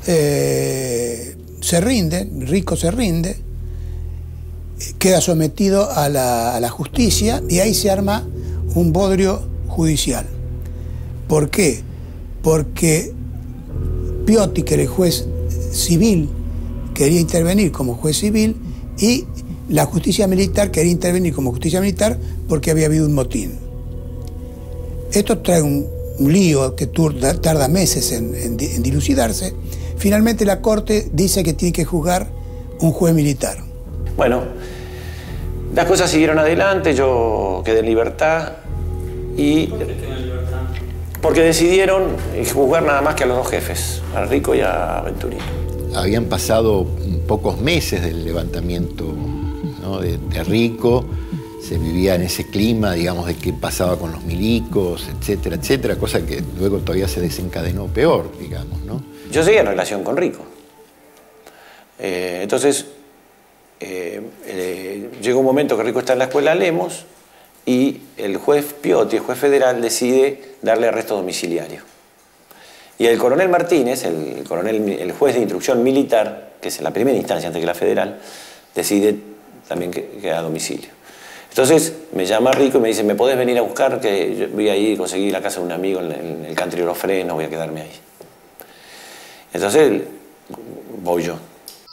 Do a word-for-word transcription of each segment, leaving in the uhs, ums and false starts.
eh, se rinde, Rico se rinde, queda sometido a la, a la justicia y ahí se arma un bodrio judicial. ¿Por qué? Porque Pioti, que era el juez civil, quería intervenir como juez civil y la justicia militar quería intervenir como justicia militar porque había habido un motín. Esto trae un, un lío que tarda meses en, en, en dilucidarse. Finalmente la Corte dice que tiene que juzgar un juez militar. Bueno, las cosas siguieron adelante, yo quedé en libertad y... ¿Por qué quedó en libertad? Porque decidieron juzgar nada más que a los dos jefes, a Rico y a Venturino. Habían pasado pocos meses del levantamiento, ¿no? de, de Rico, se vivía en ese clima, digamos, de qué pasaba con los milicos, etcétera, etcétera, cosa que luego todavía se desencadenó peor, digamos, ¿no? Yo seguía en relación con Rico. Eh, entonces, eh, eh, llegó un momento que Rico está en la escuela Lemos y el juez Pioti, el juez federal, decide darle arresto domiciliario. Y el coronel Martínez, el, coronel, el juez de instrucción militar, que es la primera instancia antes que la federal, decide también que quede a domicilio. Entonces me llama Rico y me dice, ¿me podés venir a buscar? Que yo voy a ir, conseguí la casa de un amigo en, en el country de los frenos, voy a quedarme ahí. Entonces voy yo.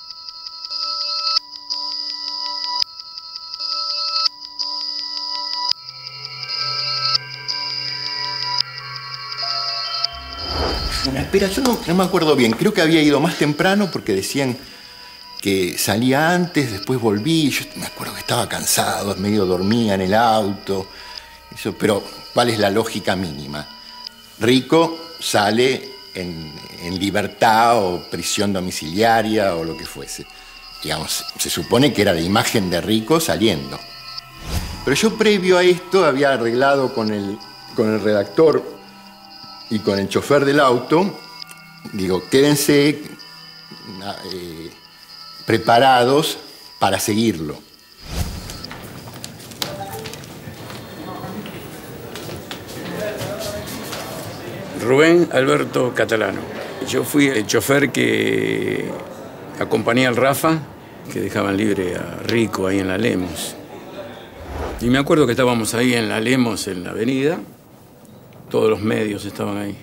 Espera, yo no, no me acuerdo bien. Creo que había ido más temprano porque decían que salía antes, después volví. Yo me acuerdo que estaba cansado, medio dormía en el auto. Eso, pero, ¿cuál es la lógica mínima? Rico sale en, en libertad o prisión domiciliaria o lo que fuese. Digamos, se supone que era la imagen de Rico saliendo. Pero yo, previo a esto, había arreglado con el, con el redactor y con el chofer del auto, digo, quédense eh, preparados para seguirlo. Rubén Alberto Catalano. Yo fui el chofer que acompañé al Rafa, que dejaban libre a Rico ahí en la Lemos. Y me acuerdo que estábamos ahí en la Lemos, en la avenida. Todos los medios estaban ahí.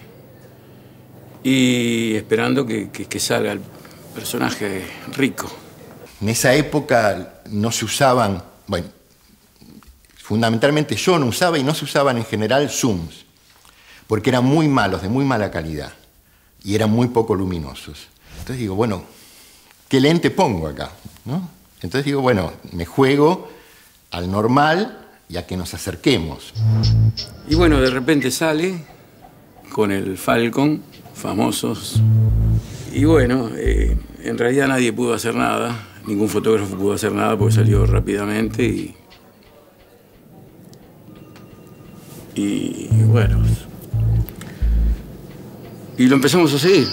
Y esperando que, que, que salga el personaje Rico. En esa época no se usaban, bueno, fundamentalmente yo no usaba y no se usaban en general zooms, porque eran muy malos, de muy mala calidad, y eran muy poco luminosos. Entonces digo, bueno, ¿qué lente pongo acá? ¿No? Entonces digo, bueno, me juego al normal y a que nos acerquemos. Y bueno, de repente sale con el Falcon, famosos. Y bueno, eh, en realidad nadie pudo hacer nada, ningún fotógrafo pudo hacer nada porque salió rápidamente y... Y bueno... Y lo empezamos a seguir.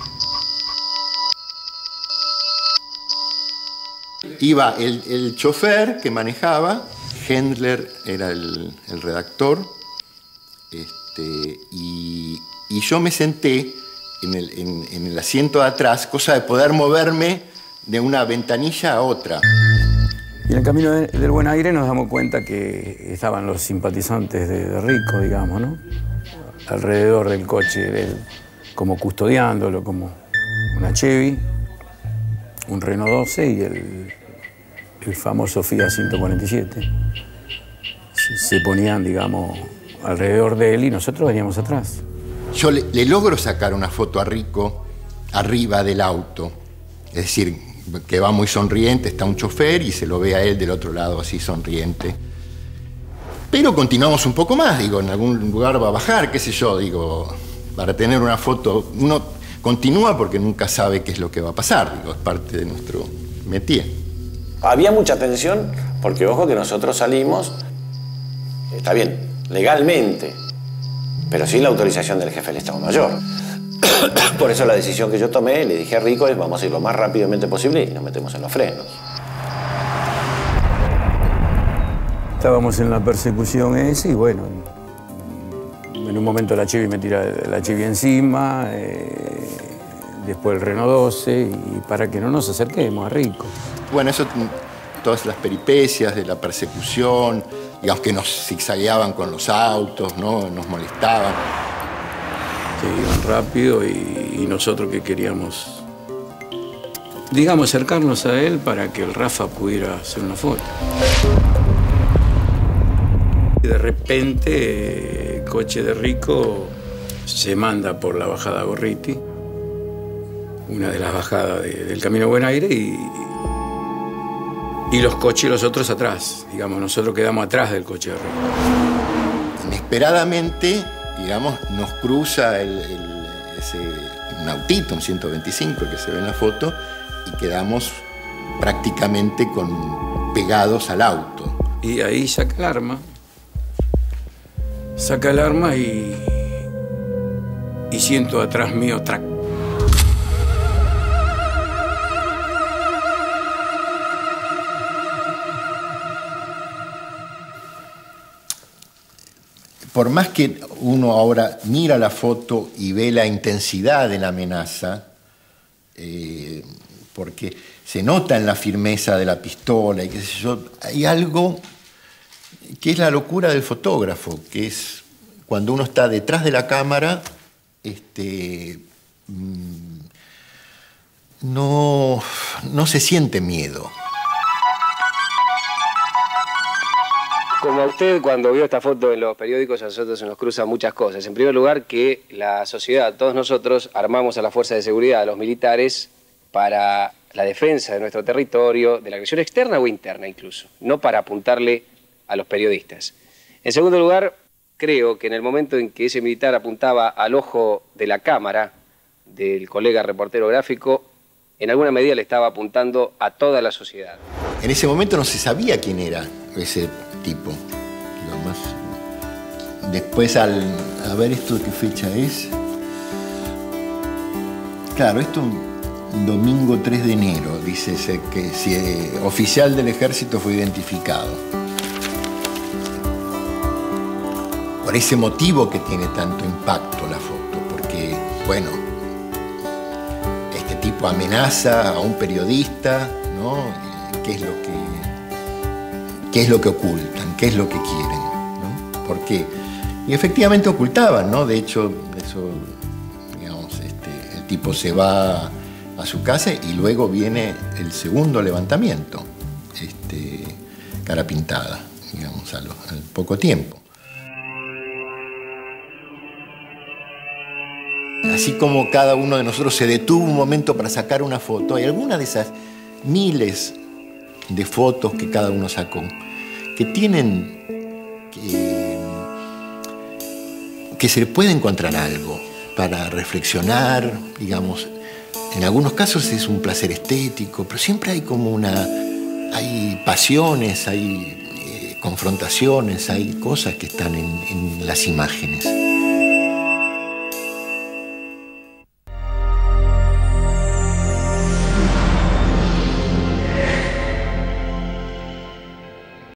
Iba el, el chofer que manejaba, Hendler era el, el redactor, este, y, y yo me senté en el, en, en el asiento de atrás, cosa de poder moverme de una ventanilla a otra. Y en el camino de, del Buen Aire nos damos cuenta que estaban los simpatizantes de, de Rico, digamos, ¿no? Alrededor del coche de él, como custodiándolo, como una Chevy, un Renault doce y el, el famoso Fiat ciento cuarenta y siete. Se, se ponían, digamos, alrededor de él y nosotros veníamos atrás. Yo le, le logro sacar una foto a Rico arriba del auto, es decir, que va muy sonriente, está un chofer y se lo ve a él del otro lado así sonriente. Pero continuamos un poco más, digo, en algún lugar va a bajar, qué sé yo, digo, para tener una foto. Uno continúa porque nunca sabe qué es lo que va a pasar, digo, es parte de nuestro métier. Había mucha tensión porque, ojo, que nosotros salimos, está bien, legalmente, pero sin la autorización del jefe del Estado Mayor. Por eso la decisión que yo tomé, le dije a Rico, es vamos a ir lo más rápidamente posible y nos metemos en los frenos. Estábamos en la persecución esa y bueno, en un momento la Chevy me tira la Chevy encima, eh, después el Renault doce, y para que no nos acerquemos a Rico. Bueno, eso, todas las peripecias de la persecución, digamos que nos zigzagueaban con los autos, ¿no? Nos molestaban. Sí, iban rápido y, y nosotros que queríamos, digamos, acercarnos a él para que el Rafa pudiera hacer una foto. Y de repente, el coche de Rico se manda por la bajada Gorriti, una de las bajadas de, del Camino Buen Aire, y, y los coches y los otros atrás. Digamos, nosotros quedamos atrás del coche de Rico. Inesperadamente, digamos, nos cruza el, el, ese, un autito, un ciento veinticinco, que se ve en la foto, y quedamos prácticamente con, pegados al auto. Y ahí saca el arma. Saca el arma y, y siento atrás mío track. Por más que uno ahora mira la foto y ve la intensidad de la amenaza, eh, porque se nota en la firmeza de la pistola y qué sé yo, hay algo que es la locura del fotógrafo, que es cuando uno está detrás de la cámara, este, no, no se siente miedo. Como a usted, cuando vio esta foto en los periódicos, a nosotros se nos cruzan muchas cosas. En primer lugar, que la sociedad, todos nosotros, armamos a la fuerza de seguridad, a los militares, para la defensa de nuestro territorio, de la agresión externa o interna incluso, no para apuntarle a los periodistas. En segundo lugar, creo que en el momento en que ese militar apuntaba al ojo de la cámara del colega reportero gráfico, en alguna medida le estaba apuntando a toda la sociedad. En ese momento no se sabía quién era ese tipo. Digamos. Después, al a ver esto de qué fecha es. Claro, esto un domingo tres de enero, dice que si eh, oficial del ejército fue identificado. Por ese motivo que tiene tanto impacto la foto, porque, bueno, este tipo amenaza a un periodista, ¿no? ¿Qué es lo que, qué es lo que ocultan? ¿Qué es lo que quieren? ¿No? ¿Por qué? Y efectivamente ocultaban, ¿no? De hecho, eso, digamos, este, el tipo se va a su casa y luego viene el segundo levantamiento, este, cara pintada, digamos, al, al poco tiempo. Así como cada uno de nosotros se detuvo un momento para sacar una foto, hay algunas de esas miles de fotos que cada uno sacó que tienen que, que se le puede encontrar algo para reflexionar, digamos. En algunos casos es un placer estético, pero siempre hay como una, hay pasiones, hay eh, confrontaciones, hay cosas que están en, en las imágenes.